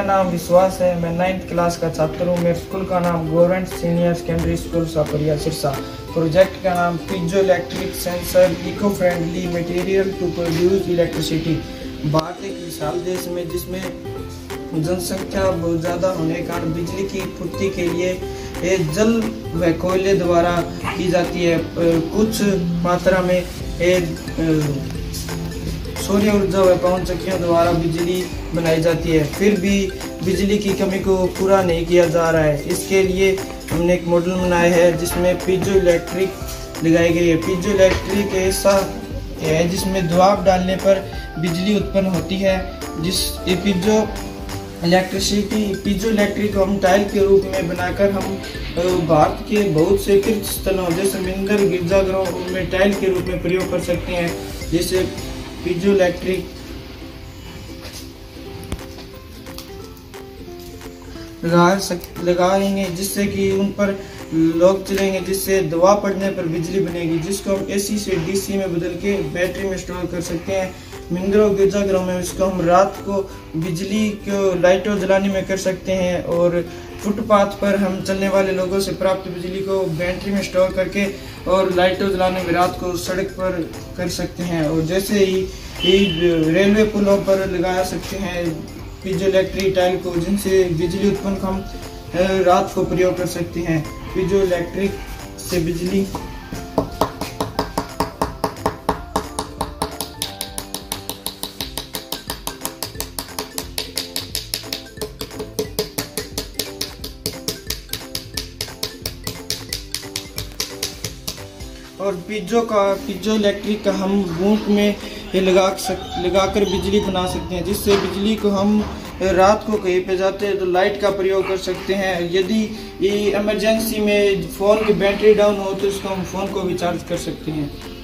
नाम विश्वास है। मैं 9th क्लास का छात्र हूँ। मेरे स्कूल का नाम government senior secondary school Saparia Sirsa. Project का नाम piezoelectric sensor eco friendly material to produce electricity. Bharat एक विशाल देश में जिसमें जनसंख्या बहुत ज़्यादा होने के कारण बिजली की पूर्ति के लिए जल व कोयले द्वारा की जाती है। कुछ मात्रा में सूर्य ऊर्जा व पवन चक्कियों द्वारा बिजली बनाई जाती है। फिर भी बिजली की कमी को पूरा नहीं किया जा रहा है। इसके लिए हमने एक मॉडल बनाया है जिसमें पीजोइलेक्ट्रिक लगाई गई है। पीजोइलेक्ट्रिक ऐसा है जिसमें दबाव डालने पर बिजली उत्पन्न होती है। जिस पीजोइलेक्ट्रिक को हम टाइल के रूप में बनाकर हम भारत के बहुत से तीर्थ स्थलों जैसे मंदिर गिरजाघरों में टाइल के रूप में प्रयोग कर सकते हैं। जैसे पीजोइलेक्ट्रिक लगाएंगे जिससे कि उन पर लोग चलेंगे, जिससे दबाव पड़ने पर बिजली बनेगी, जिसको हम एसी से डीसी में बदल के बैटरी में स्टोर कर सकते हैं। मंदिरों गिरजाघरों में इसको हम रात को बिजली को लाइटों जलाने में कर सकते हैं और फुटपाथ पर हम चलने वाले लोगों से प्राप्त बिजली को बैटरी में स्टोर करके और लाइटों जलाने में रात को सड़क पर कर सकते हैं। और जैसे ही रेलवे पुलों पर लगा सकते हैं पीजोइलेक्ट्रिक टाइल को, जिनसे बिजली उत्पन्न हम रात को प्रयोग कर सकते हैं। पीजोइलेक्ट्रिक से बिजली और पीजोइलेक्ट्रिक का हम बूट में लगाकर बिजली बना सकते हैं, जिससे बिजली को हम रात को कहीं पे जाते हैं तो लाइट का प्रयोग कर सकते हैं। यदि इमरजेंसी में फ़ोन की बैटरी डाउन हो तो इसको हम फ़ोन को भी चार्ज कर सकते हैं।